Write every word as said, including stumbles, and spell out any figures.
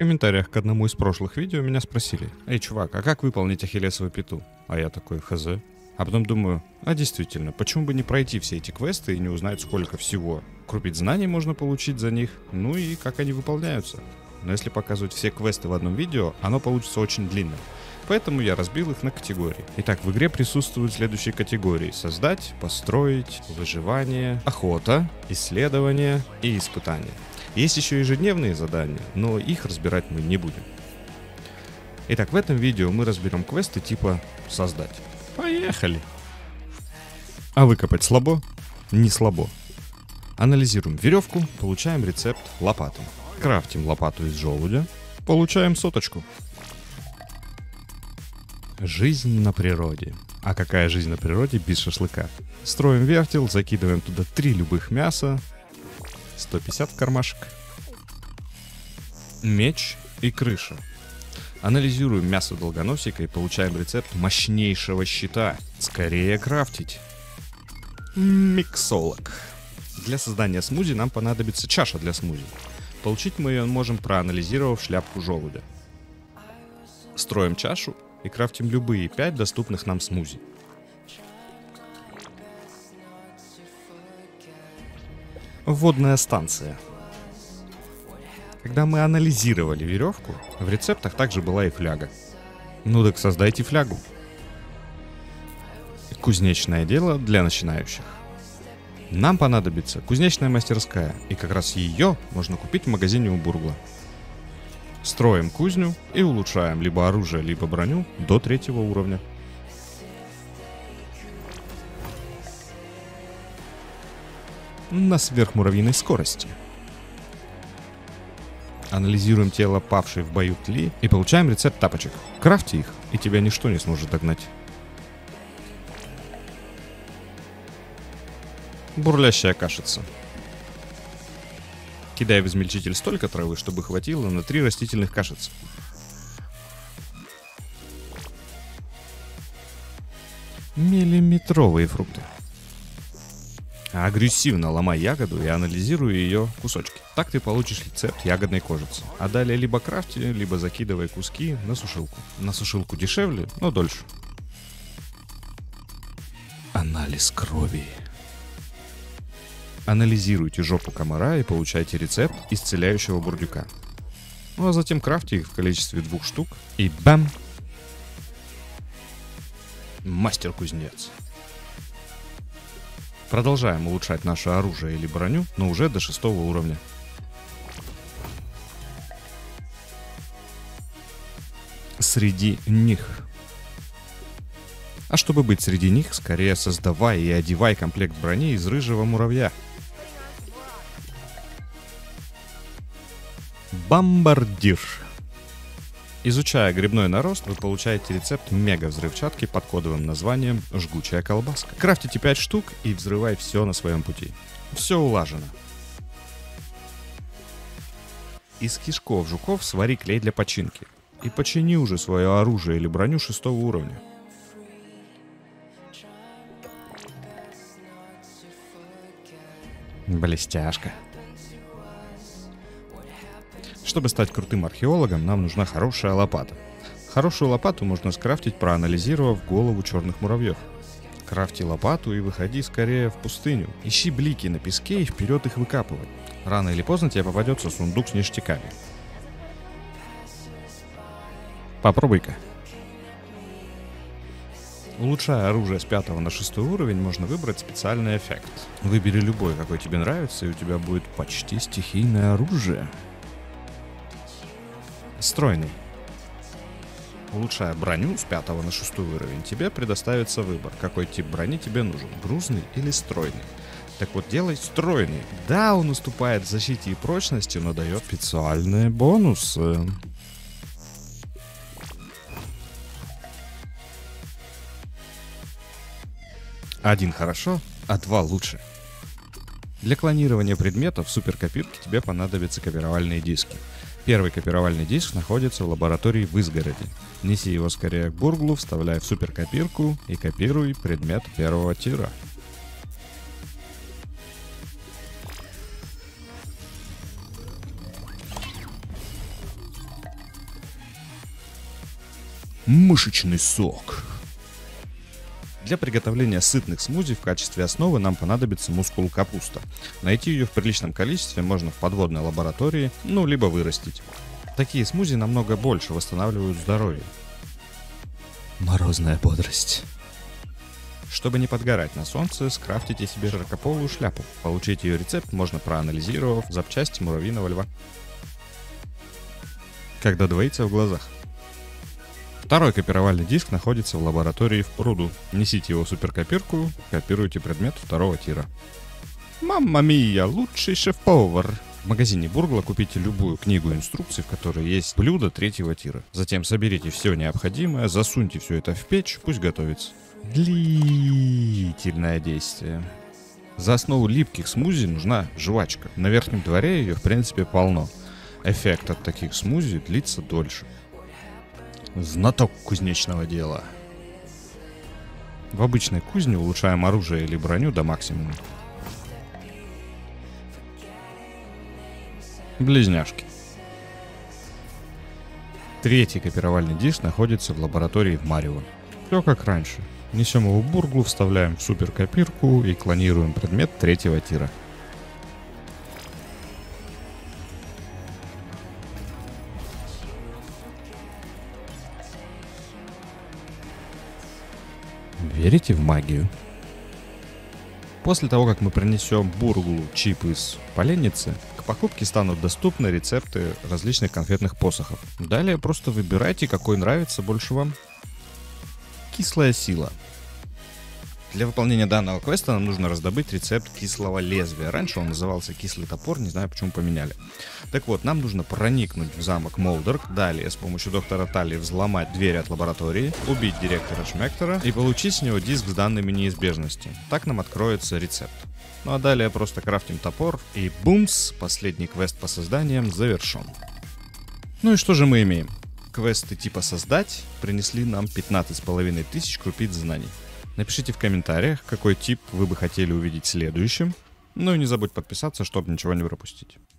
комментариях к одному из прошлых видео меня спросили: «Эй, чувак, а как выполнить ахиллесовую пяту?» А я такой: хз. А потом думаю: а действительно, почему бы не пройти все эти квесты и не узнать, сколько всего крупиц знаний можно получить за них, ну и как они выполняются. Но если показывать все квесты в одном видео, оно получится очень длинным. Поэтому я разбил их на категории. Итак, в игре присутствуют следующие категории: создать, построить, выживание, охота, исследование и испытание. Есть еще ежедневные задания, но их разбирать мы не будем. Итак, в этом видео мы разберем квесты типа «Создать». Поехали! А выкопать слабо? Не слабо. Анализируем веревку, получаем рецепт лопаты. Крафтим лопату из желудя, получаем соточку. Жизнь на природе. А какая жизнь на природе без шашлыка? Строим вертел, закидываем туда три любых мяса, сто пятьдесят в кармашек. Меч и крыша. Анализируем мясо долгоносика и получаем рецепт мощнейшего щита. Скорее крафтить. Миксолог. Для создания смузи нам понадобится чаша для смузи. Получить мы ее можем, проанализировав шляпку желудя. Строим чашу и крафтим любые пять доступных нам смузи. Водная станция. Когда мы анализировали веревку, в рецептах также была и фляга. Ну так создайте флягу. Кузнечное дело для начинающих. Нам понадобится кузнечная мастерская, и как раз ее можно купить в магазине у Бургла. Строим кузню и улучшаем либо оружие, либо броню до третьего уровня. На сверхмуравьиной скорости. Анализируем тело павшей в бою тли и получаем рецепт тапочек. Крафти их, и тебя ничто не сможет догнать. Бурлящая кашица. Кидай в измельчитель столько травы, чтобы хватило на три растительных кашицы. Миллиметровые фрукты. Агрессивно ломай ягоду и анализируй ее кусочки. Так ты получишь рецепт ягодной кожицы. А далее либо крафти, либо закидывай куски на сушилку. На сушилку дешевле, но дольше. Анализ крови. Анализируйте жопу комара и получайте рецепт исцеляющего бурдюка. Ну а затем крафти их в количестве двух штук и бам! Мастер-кузнец. Продолжаем улучшать наше оружие или броню, но уже до шестого уровня. Среди них. А чтобы быть среди них, скорее создавай и одевай комплект брони из рыжего муравья. Бомбардир. Изучая грибной нарост, вы получаете рецепт мега-взрывчатки под кодовым названием «Жгучая колбаска». Крафтите пять штук и взрывай все на своем пути. Все улажено. Из кишков жуков свари клей для починки. И почини уже свое оружие или броню шестого уровня. Блестяшка. Чтобы стать крутым археологом, нам нужна хорошая лопата. Хорошую лопату можно скрафтить, проанализировав голову черных муравьев. Крафти лопату и выходи скорее в пустыню. Ищи блики на песке и вперед их выкапывай. Рано или поздно тебе попадется сундук с ништяками. Попробуй-ка. Улучшая оружие с пятого на шестой уровень, можно выбрать специальный эффект. Выбери любой, какой тебе нравится, и у тебя будет почти стихийное оружие. Стройный. Улучшая броню с пятого на шестой уровень, тебе предоставится выбор, какой тип брони тебе нужен, грузный или стройный. Так вот, делай стройный. Да, он уступает в защите и прочности, но дает специальные бонусы. Один хорошо, а два лучше. Для клонирования предметов в суперкопирке тебе понадобятся копировальные диски. Первый копировальный диск находится в лаборатории в изгороди. Неси его скорее к Бурглу, вставляй в суперкопирку и копируй предмет первого тира. Мышечный сок. Для приготовления сытных смузи в качестве основы нам понадобится мускул капуста. Найти ее в приличном количестве можно в подводной лаборатории, ну либо вырастить. Такие смузи намного больше восстанавливают здоровье. Морозная бодрость. Чтобы не подгорать на солнце, скрафтите себе широкополую шляпу. Получить ее рецепт можно, проанализировав запчасти муравьиного льва. Когда двоится в глазах. Второй копировальный диск находится в лаборатории в пруду. Несите его в суперкопирку, копируйте предмет второго тира. Мамма мия, лучший шеф-повар! В магазине Бургла купите любую книгу инструкций, в которой есть блюдо третьего тира. Затем соберите все необходимое, засуньте все это в печь, пусть готовится. Длительное действие. За основу липких смузи нужна жвачка. На верхнем дворе ее, в принципе, полно. Эффект от таких смузи длится дольше. Знаток кузнечного дела. В обычной кузне улучшаем оружие или броню до максимума. Близняшки. Третий копировальный диск находится в лаборатории в Марио. Все как раньше. Несем его в Бурглу, вставляем в суперкопирку и клонируем предмет третьего тира. Верите в магию? После того, как мы принесем Бурглу чип из поленницы, к покупке станут доступны рецепты различных конфетных посохов. Далее просто выбирайте, какой нравится больше вам. Кислая сила. Для выполнения данного квеста нам нужно раздобыть рецепт кислого лезвия. Раньше он назывался кислый топор, не знаю, почему поменяли. Так вот, нам нужно проникнуть в замок Молдорк, далее с помощью доктора Талли взломать дверь от лаборатории, убить директора Шмектора и получить с него диск с данными неизбежности. Так нам откроется рецепт. Ну а далее просто крафтим топор и бумс, последний квест по созданиям завершен. Ну и что же мы имеем? Квесты типа «Создать» принесли нам пятнадцать с половиной тысяч крупиц знаний. Напишите в комментариях, какой тип вы бы хотели увидеть следующим. Ну и не забудь подписаться, чтобы ничего не пропустить.